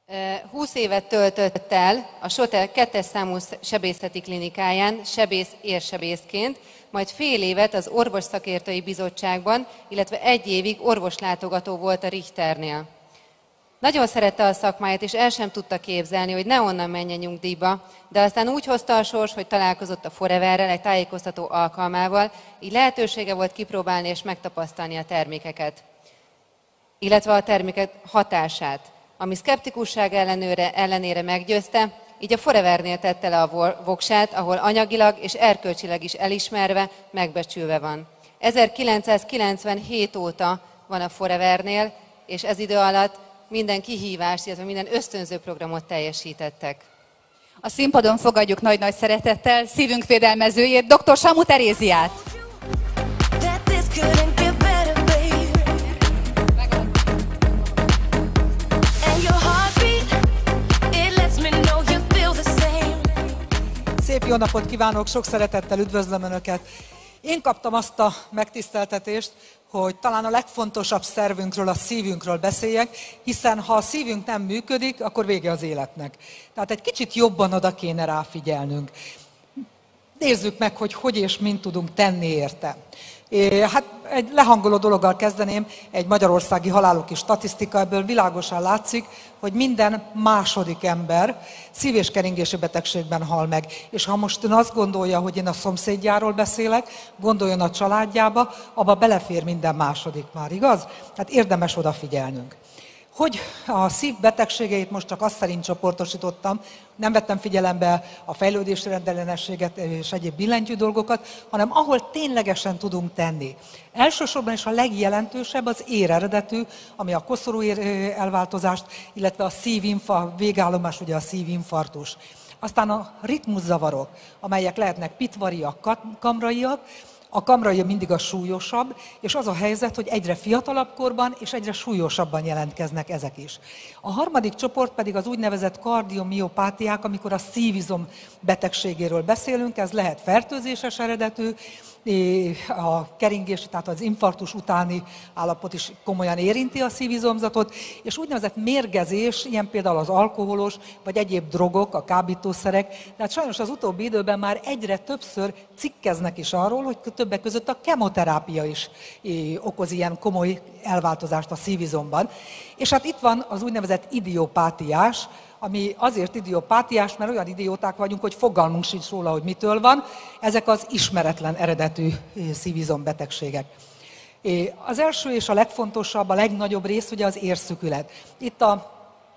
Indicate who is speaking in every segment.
Speaker 1: 20 évet töltött el a SOTE 2-es számú sebészeti klinikáján sebész-érsebészként, majd fél évet az orvosszakértői bizottságban, illetve 1 évig orvoslátogató volt a Richternél. Nagyon szerette a szakmáját, és el sem tudta képzelni, hogy ne onnan menjen nyugdíjba, de aztán úgy hozta a sors, hogy találkozott a Foreverrel egy tájékoztató alkalmával, így lehetősége volt kipróbálni és megtapasztalni a termékeket, illetve a termékek hatását, ami szkeptikusság ellenére meggyőzte, így a Forevernél tette le a voksát, ahol anyagilag és erkölcsileg is elismerve, megbecsülve van. 1997 óta van a Forevernél, és ez idő alatt minden kihívást, illetve minden ösztönző programot teljesítettek.
Speaker 2: A színpadon fogadjuk nagy-nagy szeretettel szívünk védelmezőjét, dr. Samu Teréziát.
Speaker 3: Szép jó napot kívánok, sok szeretettel üdvözlöm Önöket. Én kaptam azt a megtiszteltetést, hogy talán a legfontosabb szervünkről, a szívünkről beszéljek, hiszen ha a szívünk nem működik, akkor vége az életnek. Tehát egy kicsit jobban oda kéne rá figyelnünk. Nézzük meg, hogy és mint tudunk tenni érte. Hát egy lehangoló dologgal kezdeném, egy magyarországi haláloki statisztika, ebből világosan látszik, hogy minden második ember szív- és keringési betegségben hal meg. És ha most ön azt gondolja, hogy én a szomszédjáról beszélek, gondoljon a családjába, abba belefér minden második már, igaz? Tehát érdemes odafigyelnünk. Hogy a szív betegségeit most csak azt szerint csoportosítottam, nem vettem figyelembe a fejlődési rendellenességet és egyéb billentyű dolgokat, hanem ahol ténylegesen tudunk tenni. Elsősorban is a legjelentősebb az éreredetű, ami a koszorúér elváltozást, illetve a végállomás, ugye a szívinfarktus. Aztán a ritmuszavarok, amelyek lehetnek pitvariak, kamraiak. A kamrai mindig a súlyosabb, és az a helyzet, hogy egyre fiatalabb korban és egyre súlyosabban jelentkeznek ezek is. A harmadik csoport pedig az úgynevezett kardiomiopátiák, amikor a szívizom betegségéről beszélünk, ez lehet fertőzéses eredetű, a keringés, tehát az infarktus utáni állapot is komolyan érinti a szívizomzatot, és úgynevezett mérgezés, ilyen például az alkoholos, vagy egyéb drogok, a kábítószerek, tehát sajnos az utóbbi időben már egyre többször cikkeznek is arról, hogy többek között a kemoterápia is okoz ilyen komoly elváltozást a szívizomban. És hát itt van az úgynevezett idiopátiás, ami azért idiopátiás, mert olyan idióták vagyunk, hogy fogalmunk sincs róla, hogy mitől van. Ezek az ismeretlen eredetű szívizombetegségek. Az első és a legfontosabb, a legnagyobb rész ugye az érszükület. Itt a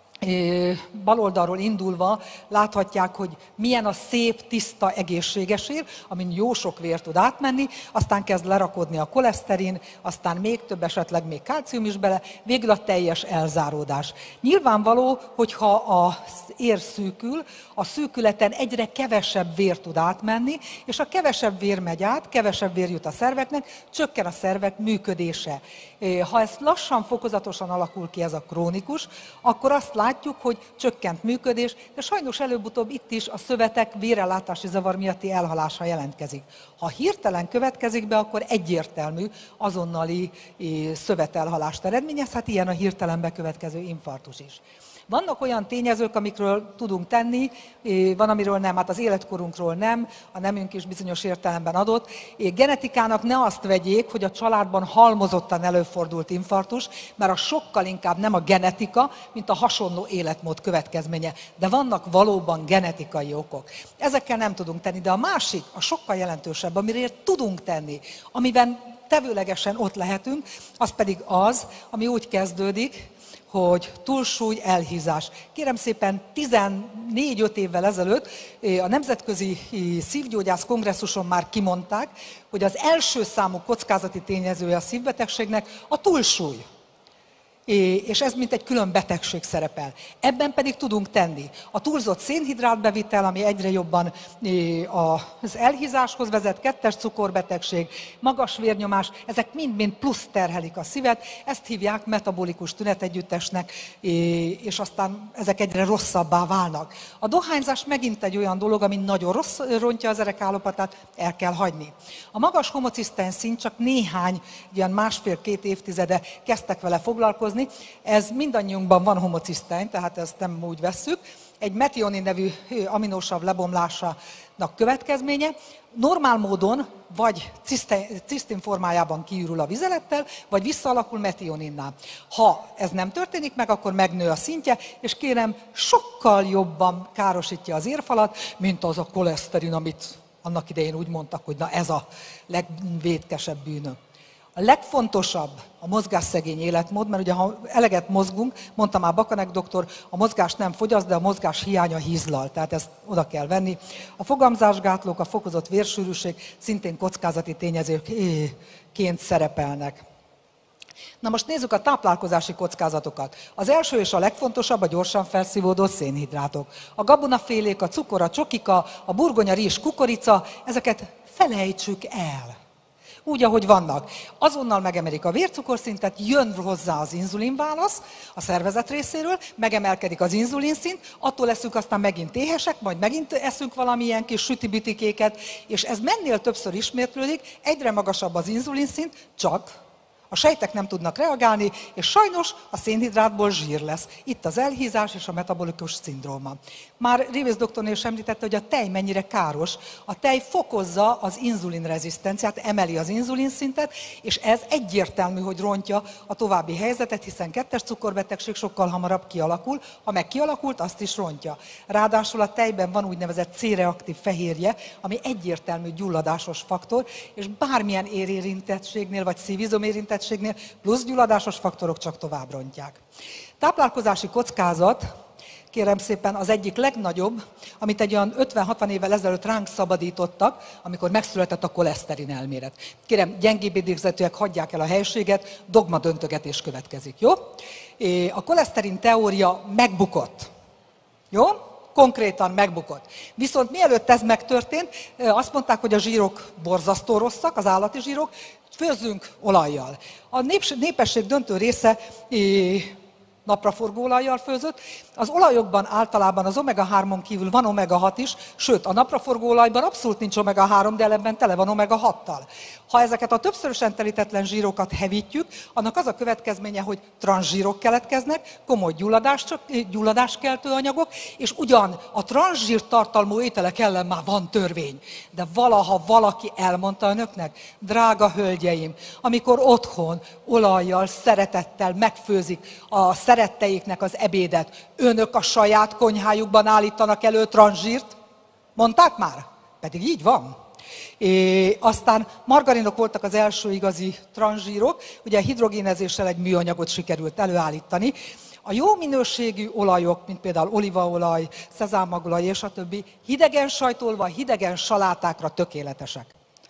Speaker 3: bal oldalról indulva láthatják, hogy milyen a szép, tiszta, egészséges ér, amin jó sok vér tud átmenni, aztán kezd lerakodni a koleszterin, aztán még több, esetleg még kálcium is bele, végül a teljes elzáródás. Nyilvánvaló, hogyha az ér szűkül, a szűkületen egyre kevesebb vér tud átmenni, és a kevesebb vér megy át, kevesebb vér jut a szerveknek, csökken a szervek működése. Ha ez lassan, fokozatosan alakul ki, ez a krónikus, akkor azt látjuk, hogy csökkent működés, de sajnos előbb-utóbb itt is a szövetek vérellátási zavar miatti elhalása jelentkezik. Ha hirtelen következik be, akkor egyértelmű azonnali szövetelhalást eredményez, hát ilyen a hirtelen bekövetkező infarktus is. Vannak olyan tényezők, amikről tudunk tenni, van, amiről nem, hát az életkorunkról nem, a nemünk is bizonyos értelemben adott. Genetikának ne azt vegyék, hogy a családban halmozottan előfordult infarktus, mert az sokkal inkább nem a genetika, mint a hasonló életmód következménye. De vannak valóban genetikai okok. Ezekkel nem tudunk tenni, de a másik, a sokkal jelentősebb, amire tudunk tenni, amiben tevőlegesen ott lehetünk, az pedig az, ami úgy kezdődik, hogy túlsúly, elhízás. Kérem szépen, 14-5 évvel ezelőtt a Nemzetközi Szívgyógyász Kongresszuson már kimondták, hogy az első számú kockázati tényezője a szívbetegségnek a túlsúly. És ez mint egy külön betegség szerepel. Ebben pedig tudunk tenni. A túlzott szénhidrátbevitel, ami egyre jobban az elhízáshoz vezet, 2-es cukorbetegség, magas vérnyomás, ezek mind-mind plusz terhelik a szívet, ezt hívják metabolikus tünetegyüttesnek, és aztán ezek egyre rosszabbá válnak. A dohányzás megint egy olyan dolog, ami nagyon rontja az erekállapotát, el kell hagyni. A magas homocisztein szint csak néhány, ilyen 1,5-2 évtizede kezdtek vele foglalkozni, fogalmazni. Ez mindannyiunkban van homocisztein, tehát ezt nem úgy vesszük. Egy metionin nevű aminosav lebomlásának következménye. Normál módon vagy cisztin formájában kiürül a vizelettel, vagy visszaalakul metioninná. Ha ez nem történik meg, akkor megnő a szintje, és kérem, sokkal jobban károsítja az érfalat, mint az a koleszterin, amit annak idején úgy mondtak, hogy na ez a legvétkesebb bűnök. A legfontosabb a mozgásszegény életmód, mert ugye ha eleget mozgunk, mondta már Bakanek doktor, a mozgás nem fogyaszt, de a mozgás hiánya hízlal, tehát ezt oda kell venni. A fogamzásgátlók, a fokozott vérsűrűség szintén kockázati tényezőként szerepelnek. Na most nézzük a táplálkozási kockázatokat. Az első és a legfontosabb a gyorsan felszívódó szénhidrátok. A gabonafélék, a cukor, a csokika, a burgonya, rizs, kukorica, ezeket felejtsük el. Úgy, ahogy vannak. Azonnal megemelik a vércukorszintet, jön hozzá az inzulinválasz a szervezet részéről, megemelkedik az inzulinszint, attól leszünk aztán megint éhesek, majd megint eszünk valamilyen kis sütibütikéket, és ez mennél többször ismétlődik, egyre magasabb az inzulinszint, csak a sejtek nem tudnak reagálni, és sajnos a szénhidrátból zsír lesz. Itt az elhízás és a metabolikus szindróma. Már Révész doktornő is említette, hogy a tej mennyire káros. A tej fokozza az inzulinrezisztenciát, emeli az inzulinszintet, és ez egyértelmű, hogy rontja a további helyzetet, hiszen 2-es cukorbetegség sokkal hamarabb kialakul. Ha meg kialakult, azt is rontja. Ráadásul a tejben van úgynevezett C-reaktív fehérje, ami egyértelmű gyulladásos faktor, és bármilyen érintettségnél vagy szívizom-érintettségnél plusz gyulladásos faktorok csak tovább rontják. Táplálkozási kockázat, kérem szépen, az egyik legnagyobb, amit egy olyan 50-60 évvel ezelőtt ránk szabadítottak, amikor megszületett a koleszterin elmélet. Kérem, gyengébb idézetűek hagyják el a helységet, dogma döntögetés következik, jó? A koleszterin teória megbukott, jó? Konkrétan megbukott. Viszont mielőtt ez megtörtént, azt mondták, hogy a zsírok borzasztó rosszak, az állati zsírok, főzzünk olajjal. A népesség döntő része napraforgó olajjal főzött. Az olajokban általában az omega-3-on kívül van omega-6 is, sőt, a napraforgó olajban abszolút nincs omega-3, de ebben tele van omega-6-tal. Ha ezeket a többszörösen telítetlen zsírokat hevítjük, annak az a következménye, hogy transzsírok keletkeznek, komoly gyulladáskeltő anyagok, és ugyan a transzsír tartalmú ételek ellen már van törvény, de valaha valaki elmondta önöknek, drága hölgyeim, amikor otthon olajjal, szeretettel megfőzik a szeretteiknek az ebédet, önök a saját konyhájukban állítanak elő transzsírt? Mondták már? Pedig így van. Aztán margarinok voltak az első igazi transzsírok, ugye hidrogénezéssel egy műanyagot sikerült előállítani. A jó minőségű olajok, mint például olívaolaj, szezámmagolaj és a többi, hidegen sajtolva, hidegen salátákra tökéletesek.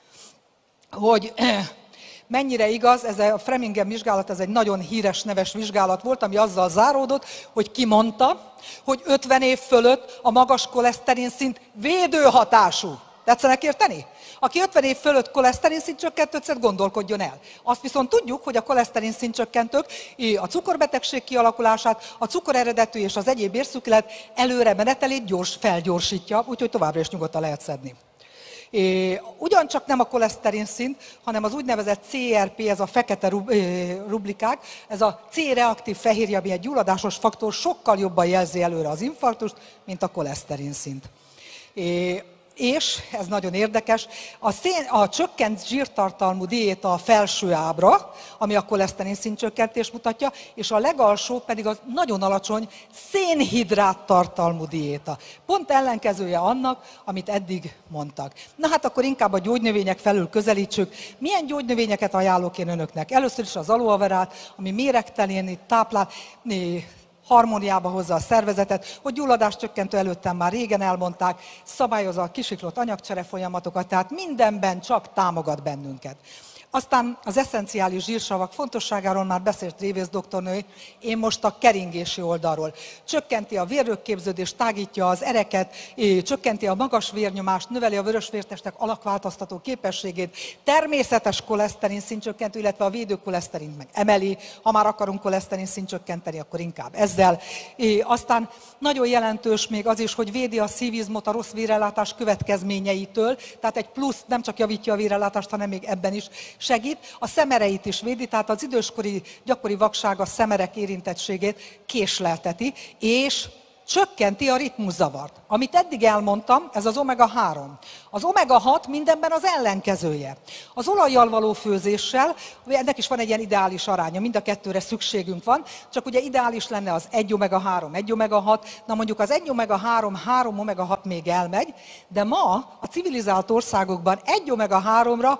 Speaker 3: Hogy mennyire igaz, ez a Framingham vizsgálat, ez egy nagyon híres, neves vizsgálat volt, ami azzal záródott, hogy kimondta, hogy 50 év fölött a magas koleszterin szint védőhatású. Tetszenek érteni? Aki 50 év fölött koleszterin szintcsökkentőt szed, gondolkodjon el. Azt viszont tudjuk, hogy a koleszterin szintcsökkentők a cukorbetegség kialakulását, a cukoreredetű és az egyéb érszüklet előre menetelét felgyorsítja, úgyhogy továbbra is nyugodtan lehet szedni. Ugyancsak nem a koleszterin szint, hanem az úgynevezett CRP, ez a fekete rublikák, ez a C-reaktív fehérje, ami egy gyulladásos faktor, sokkal jobban jelzi előre az infarktust, mint a koleszterin szint. És, ez nagyon érdekes, a csökkent zsírtartalmú diéta a felső ábra, ami a koleszterin szintcsökkentést mutatja, és a legalsó pedig az nagyon alacsony szénhidrát tartalmú diéta. Pont ellenkezője annak, amit eddig mondtak. Na hát akkor inkább a gyógynövények felül közelítsük. Milyen gyógynövényeket ajánlok én önöknek? Először is az aloe verát, ami méregtelenít, táplál, harmóniába hozza a szervezetet, hogy gyulladáscsökkentő előttem már régen elmondták, szabályozza a kisiklott anyagcsere folyamatokat, tehát mindenben csak támogat bennünket. Aztán az eszenciális zsírsavak fontosságáról már beszélt Révész doktornő, én most a keringési oldalról. Csökkenti a vérrögképződést, tágítja az ereket, csökkenti a magas vérnyomást, növeli a vörösvértestek alakváltoztató képességét, természetes koleszterin szintcsökkentő, illetve a védőkoleszterint meg emeli, ha már akarunk koleszterin szintcsökkenteni, akkor inkább ezzel. Aztán nagyon jelentős még az is, hogy védi a szívizmot a rossz vérellátás következményeitől, tehát egy plusz nem csak javítja a vérellátást, hanem még ebben is segít, a szemereit is védi, tehát az időskori gyakori vakság a szemerek érintettségét késlelteti, és csökkenti a ritmuszavart. Amit eddig elmondtam, ez az omega-3. Az omega-6 mindenben az ellenkezője. Az olajjal való főzéssel, ennek is van egy ilyen ideális aránya, mind a kettőre szükségünk van, csak ugye ideális lenne az 1 omega-3, 1 omega-6, na mondjuk az 1 omega-3, 3 omega-6 még elmegy, de ma a civilizált országokban 1 omega-3-ra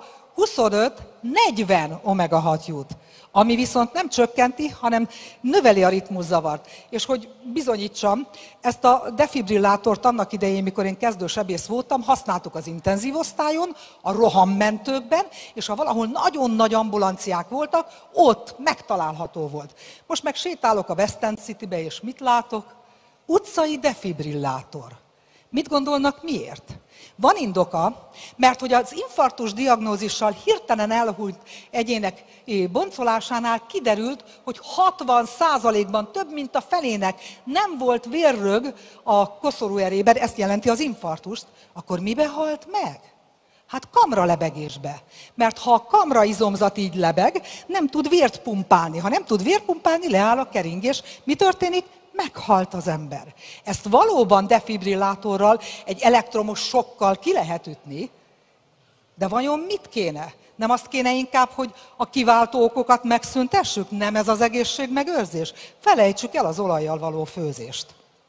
Speaker 3: 25-40 omega-6 jut. Ami viszont nem csökkenti, hanem növeli a ritmuszavart. És hogy bizonyítsam, ezt a defibrillátort annak idején, mikor én kezdősebész voltam, használtuk az intenzív osztályon, a rohammentőkben, és ha valahol nagyon nagy ambulanciák voltak, ott megtalálható volt. Most meg sétálok a West End Citybe, és mit látok? Utcai defibrillátor. Mit gondolnak miért? Van indoka, mert hogy az infarktus diagnózissal hirtelen elhúnyt egyének boncolásánál kiderült, hogy 60%-ban több mint a felének nem volt vérrög a koszorúerében, ezt jelenti az infarktust, akkor mibe halt meg? Hát kamralebegésbe. Mert ha a kamraizomzat így lebeg, nem tud vért pumpálni. Ha nem tud vért pumpálni, leáll a keringés. Mi történik? Meghalt az ember. Ezt valóban defibrillátorral, egy elektromos sokkal ki lehet ütni, de vajon mit kéne? Nem azt kéne inkább, hogy a kiváltó okokat megszüntessük? Nem ez az egészségmegőrzés? Felejtsük el az olajjal való főzést.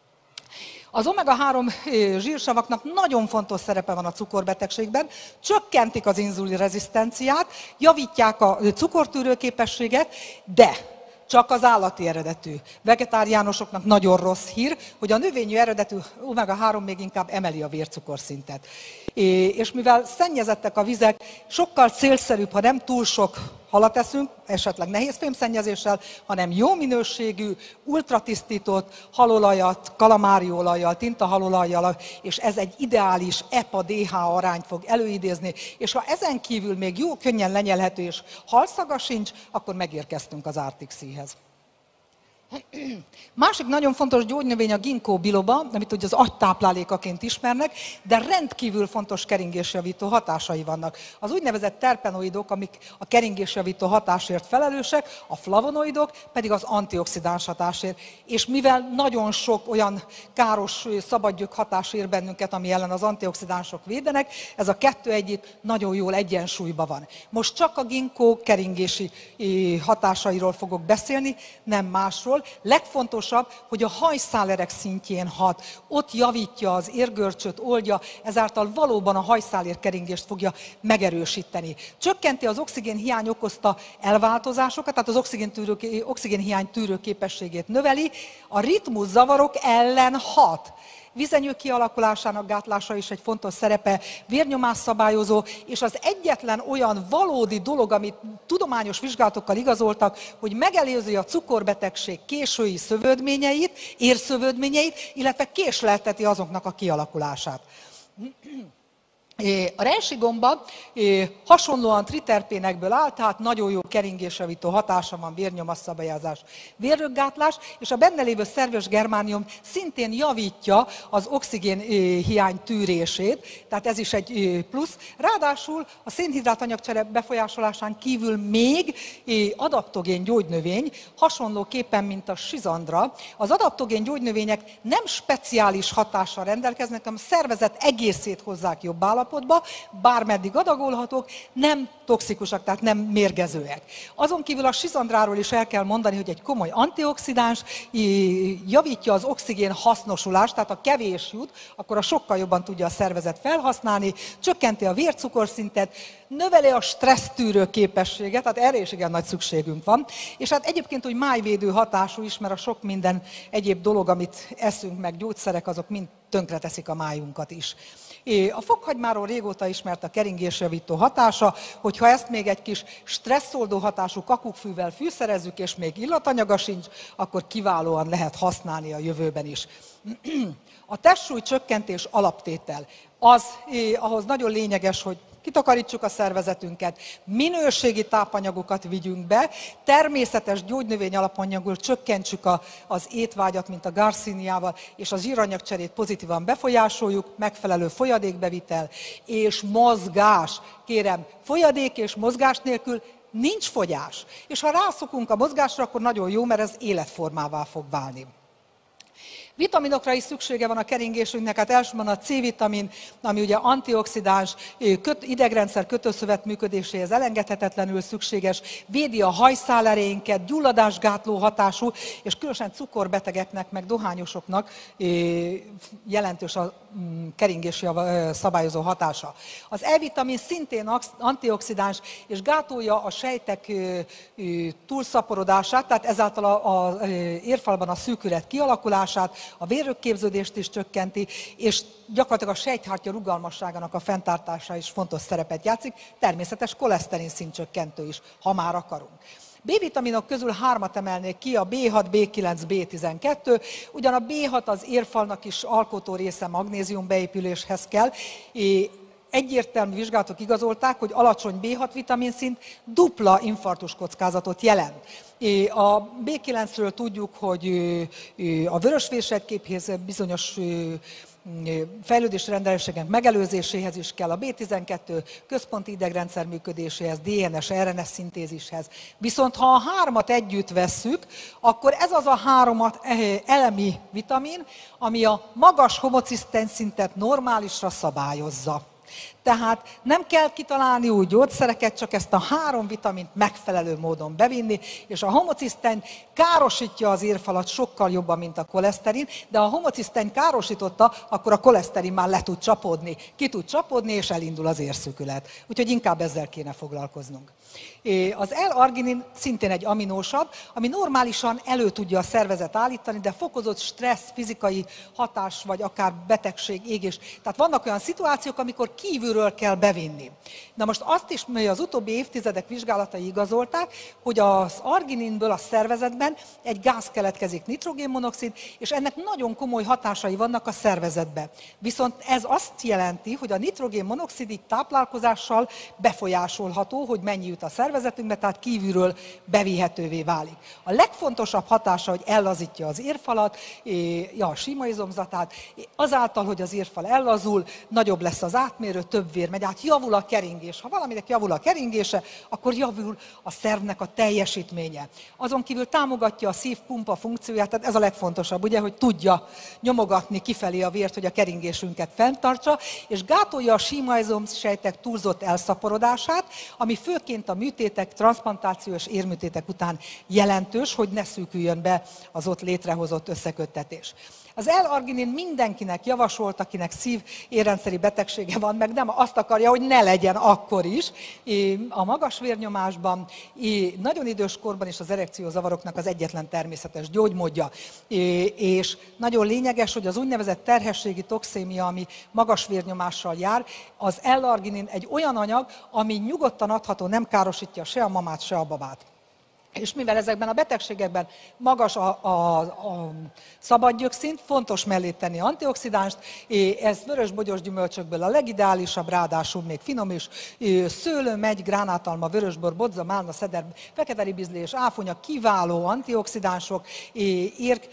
Speaker 3: Az omega-3 zsírsavaknak nagyon fontos szerepe van a cukorbetegségben, csökkentik az inzulin rezisztenciát, javítják a cukortűrőképességet, de csak az állati eredetű. Vegetáriánusoknak nagyon rossz hír, hogy a növényi eredetű omega-3 még inkább emeli a vércukorszintet. És mivel szennyezettek a vizek, sokkal célszerűbb, ha nem túl sok halat eszünk, esetleg nehézfémszennyezéssel, hanem jó minőségű, ultratisztított halolajat, kalamáriolajjal, tintahalolajjal, és ez egy ideális EPA-DH arányt fog előidézni, és ha ezen kívül még jó, könnyen lenyelhető és halszaga sincs, akkor megérkeztünk az Arctic Sea-hez. Másik nagyon fontos gyógynövény a ginkgo biloba, amit ugye az agytáplálékaként ismernek, de rendkívül fontos keringésjavító hatásai vannak. Az úgynevezett terpenoidok, amik a keringésjavító hatásért felelősek, a flavonoidok pedig az antioxidáns hatásért. És mivel nagyon sok olyan káros szabadgyök hatás ér bennünket, ami ellen az antioxidánsok védenek, ez a kettő együtt nagyon jól egyensúlyban van. Most csak a ginkgo keringési hatásairól fogok beszélni, nem másról. Legfontosabb, hogy a hajszálerek szintjén hat, ott javítja az érgörcsöt, oldja, ezáltal valóban a hajszálérkeringést fogja megerősíteni. Csökkenti az oxigénhiány okozta elváltozásokat, tehát az oxigénhiány tűrő képességét növeli, a ritmuszavarok ellen hat. Vizenyő kialakulásának gátlása is egy fontos szerepe, vérnyomásszabályozó, és az egyetlen olyan valódi dolog, amit tudományos vizsgálatokkal igazoltak, hogy megelőzi a cukorbetegség késői szövődményeit, érszövődményeit, illetve késlelteti azoknak a kialakulását. A Reishi gomba hasonlóan triterpénekből áll, tehát nagyon jó keringésjavító hatása van, vérnyomasszabályozás, vérröggátlás, és a benne lévő szerves germánium szintén javítja az oxigénhiány tűrését, tehát ez is egy plusz. Ráadásul a szénhidrát anyagcsere befolyásolásán kívül még adaptogén gyógynövény, hasonlóképpen, mint a sizandra. Az adaptogén gyógynövények nem speciális hatással rendelkeznek, hanem a szervezet egészét hozzák jobb állapotba, bármeddig adagolhatók, nem toxikusak, tehát nem mérgezőek. Azon kívül a sizandráról is el kell mondani, hogy egy komoly antioxidáns, javítja az oxigén hasznosulást, tehát ha kevés jut, akkor a sokkal jobban tudja a szervezet felhasználni, csökkenti a vércukorszintet, növeli a stressztűrő képességet, tehát erre is igen nagy szükségünk van. És hát egyébként, hogy májvédő hatású is, mert a sok minden egyéb dolog, amit eszünk, meg gyógyszerek, azok mind tönkreteszik a májunkat is. A fokhagymáról régóta ismert a keringésjavító hatása, hogyha ezt még egy kis stresszoldó hatású kakukkfűvel fűszerezzük, és még illatanyaga sincs, akkor kiválóan lehet használni a jövőben is. A testsúly csökkentés alaptétel. Ahhoz nagyon lényeges, hogy kitakarítsuk a szervezetünket, minőségi tápanyagokat vigyünk be, természetes gyógynövény alapanyagból csökkentsük az étvágyat, mint a garciniával, és a zsíranyagcserét pozitívan befolyásoljuk, megfelelő folyadékbevitel és mozgás. Kérem, folyadék és mozgás nélkül nincs fogyás. És ha rászokunk a mozgásra, akkor nagyon jó, mert ez életformává fog válni. Vitaminokra is szüksége van a keringésünknek, hát elsősorban a C-vitamin, ami ugye antioxidáns, idegrendszer kötőszövet működéséhez elengedhetetlenül szükséges, védi a hajszálerényünket, gyulladásgátló hatású, és különösen cukorbetegeknek, meg dohányosoknak jelentős a keringési szabályozó hatása. Az E-vitamin szintén antioxidáns, és gátolja a sejtek túlszaporodását, tehát ezáltal az érfalban a szűkület kialakulását, a vérrögképződést is csökkenti, és gyakorlatilag a sejthártya rugalmasságának a fenntartása is fontos szerepet játszik, természetes koleszterin szintcsökkentő is, ha már akarunk. B-vitaminok közül 3-at emelnék ki, a B6, B9, B12, ugyan a B6 az érfalnak is alkotó része, magnézium beépüléshez kell, egyértelmű vizsgálatok igazolták, hogy alacsony B6 vitaminszint dupla infarktus kockázatot jelent. A B9-ről tudjuk, hogy a vörösvérsejtképhez bizonyos fejlődési rendellenességek megelőzéséhez is kell, a B12 központi idegrendszer működéséhez, DNS, RNS szintézishez. Viszont ha a 3-at együtt vesszük, akkor ez az a 3 elemi vitamin, ami a magas homocisztein szintet normálisra szabályozza. Tehát nem kell kitalálni új gyógyszereket, csak ezt a 3 vitamint megfelelő módon bevinni, és a homocisztein károsítja az érfalat sokkal jobban, mint a koleszterin, de ha a homocisztein károsította, akkor a koleszterin már le tud csapódni, ki tud csapódni, és elindul az érszűkület. Úgyhogy inkább ezzel kéne foglalkoznunk. Az L-arginin szintén egy aminósav, ami normálisan elő tudja a szervezet állítani, de fokozott stressz, fizikai hatás, vagy akár betegség, égés. Tehát vannak olyan szituációk, amikor kívülről kell bevinni. Na most azt is, hogy az utóbbi évtizedek vizsgálatai igazolták, hogy az argininből a szervezetben egy gáz keletkezik, nitrogénmonoxid, és ennek nagyon komoly hatásai vannak a szervezetben. Viszont ez azt jelenti, hogy a nitrogénmonoxid így táplálkozással befolyásolható, hogy mennyi jut a szervezetünkbe, tehát kívülről bevihetővé válik. A legfontosabb hatása, hogy ellazítja az érfalat, a sima izomzatát, azáltal, hogy az érfal ellazul, nagyobb lesz az átmérő, több vér megy át, javul a keringés. Ha valaminek javul a keringése, akkor javul a szervnek a teljesítménye. Azon kívül támogatja a szívpumpa funkcióját, tehát ez a legfontosabb, ugye, hogy tudja nyomogatni kifelé a vért, hogy a keringésünket fenntartsa, és gátolja a sima izomsejtek túlzott elszaporodását, ami főként a műtétek, transzplantáció és érműtétek után jelentős, hogy ne szűküljön be az ott létrehozott összeköttetés. Az L-arginin mindenkinek javasolt, akinek szív-érrendszeri betegsége van, meg nem azt akarja, hogy ne legyen akkor is. A magas vérnyomásban, nagyon idős korban is az erekciózavaroknak az egyetlen természetes gyógymódja. És nagyon lényeges, hogy az úgynevezett terhességi toxémia, ami magas vérnyomással jár, az L-arginin egy olyan anyag, ami nyugodtan adható, nem károsítja se a mamát, se a babát. És mivel ezekben a betegségekben magas a szabadgyökszint, fontos mellé tenni antioxidánst, ez vörös-bogyós gyümölcsökből a legideálisabb, ráadásul még finom is, szőlő, megy, gránátalma, vörösbor, bodza, málna, szeder, fekete ribizli és áfonya kiváló antioxidánsok, érk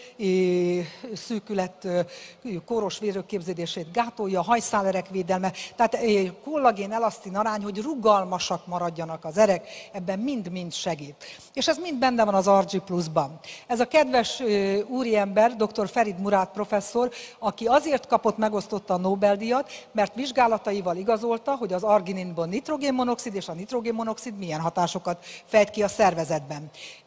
Speaker 3: szűkület, kóros vérrögképződését gátolja, hajszálerek védelme, tehát kollagén, elasztin arány, hogy rugalmasak maradjanak az erek, ebben mind-mind segít. És ez mind benne van az RG+-ban. Ez a kedves úriember, dr. Ferid Murad professzor, aki azért kapott, megosztotta a Nobel-díjat, mert vizsgálataival igazolta, hogy az argininból nitrogénmonoxid és a nitrogénmonoxid milyen hatásokat fejt ki a szervezetben.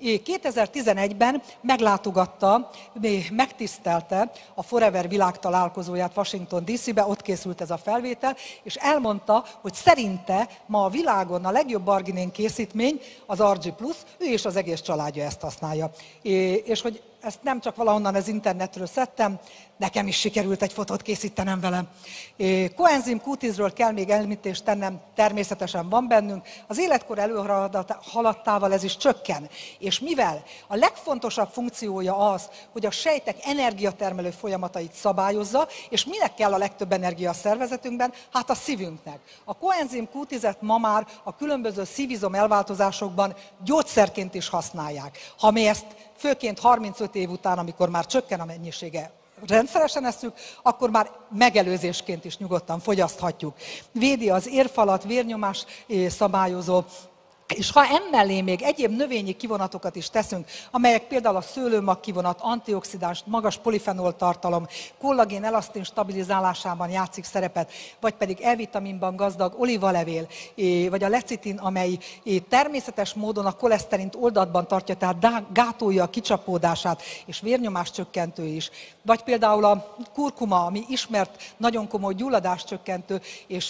Speaker 3: 2011-ben meglátogatta, megtisztelte a Forever világtalálkozóját Washington DC-be, ott készült ez a felvétel, és elmondta, hogy szerinte ma a világon a legjobb arginin készítmény az RG+, ő és az egész családja ezt használja. És hogy ezt nem csak valahonnan az internetről szedtem, nekem is sikerült egy fotót készítenem velem. Koenzim Q10-ről kell még említést tennem, természetesen van bennünk. Az életkor előhaladtával ez is csökken. És mivel a legfontosabb funkciója az, hogy a sejtek energiatermelő folyamatait szabályozza, és minek kell a legtöbb energia a szervezetünkben? Hát a szívünknek. A koenzim Q10-et ma már a különböző szívizom elváltozásokban gyógyszerként is használják. Ha mi ezt főként 35 év után, amikor már csökken a mennyisége, rendszeresen esszük, akkor már megelőzésként is nyugodtan fogyaszthatjuk. Védi az érfalat, vérnyomás szabályozó, és ha emellé még egyéb növényi kivonatokat is teszünk, amelyek például a szőlőmag kivonat, antioxidáns, magas polifenol tartalom, kollagén, elasztin stabilizálásában játszik szerepet, vagy pedig E-vitaminban gazdag olívalevél, vagy a lecitin, amely természetes módon a koleszterint oldatban tartja, tehát gátolja a kicsapódását, és vérnyomás csökkentő is. Vagy például a kurkuma, ami ismert nagyon komoly gyulladáscsökkentő és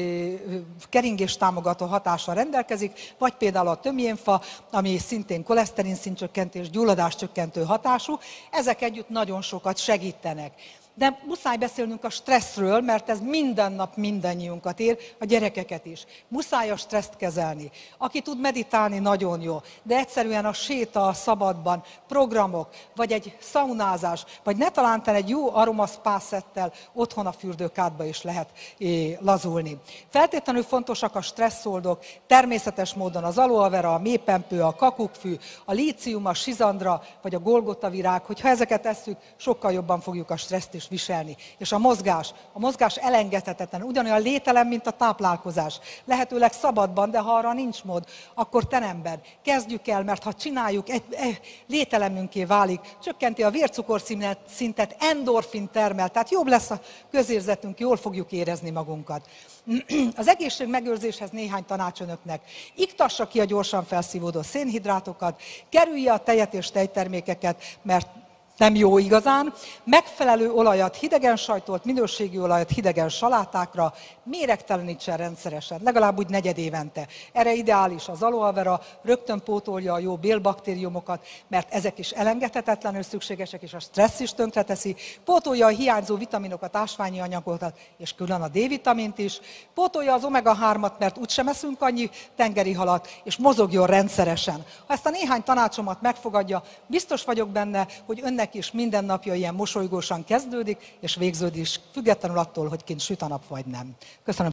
Speaker 3: keringés támogató hatással rendelkezik, vagy például a tömjénfa, ami szintén koleszterin szintcsökkentés, gyulladáscsökkentő hatású, ezek együtt nagyon sokat segítenek. De muszáj beszélnünk a stresszről, mert ez minden nap mindannyiunkat ér, a gyerekeket is. Muszáj a stresszt kezelni. Aki tud meditálni, nagyon jó, de egyszerűen a séta a szabadban, programok, vagy egy szaunázás, vagy ne talántán egy jó aromaszpászettel otthon a fürdőkádba is lehet lazulni. Feltétlenül fontosak a stresszoldók, természetes módon az aloe vera, a mépempő, a kakukkfű, a lícium, a sizandra, vagy a golgota virág, hogyha ezeket esszük, sokkal jobban fogjuk a stresszt is viselni. És a mozgás elengedhetetlen, ugyanolyan lételem, mint a táplálkozás. Lehetőleg szabadban, de ha arra nincs mód, akkor te ember, kezdjük el, mert ha csináljuk, lételemünké válik, csökkenti a vércukorszintet, endorfin termel, tehát jobb lesz a közérzetünk, jól fogjuk érezni magunkat. Az egészség megőrzéshez néhány tanács önöknek. Iktassa ki a gyorsan felszívódó szénhidrátokat, kerülje a tejet és tejtermékeket, mert nem jó igazán, megfelelő olajat, hidegen sajtolt, minőségi olajat hidegen salátákra, méregtelenítsen rendszeresen, legalább úgy negyedévente. Erre ideális az aloe vera, rögtön pótolja a jó bélbaktériumokat, mert ezek is elengedhetetlenül szükségesek, és a stressz is tönkreteszi. Pótolja a hiányzó vitaminokat, ásványi anyagokat, és külön a D-vitamint is. Pótolja az omega-3-at, mert úgysem eszünk annyi tengeri halat, és mozogjon rendszeresen. Ha ezt a néhány tanácsomat megfogadja, biztos vagyok benne, hogy önnek is minden napja ilyen mosolygósan kezdődik, és végződik, függetlenül attól, hogy kint süt a nap vagy nem. Köszönöm.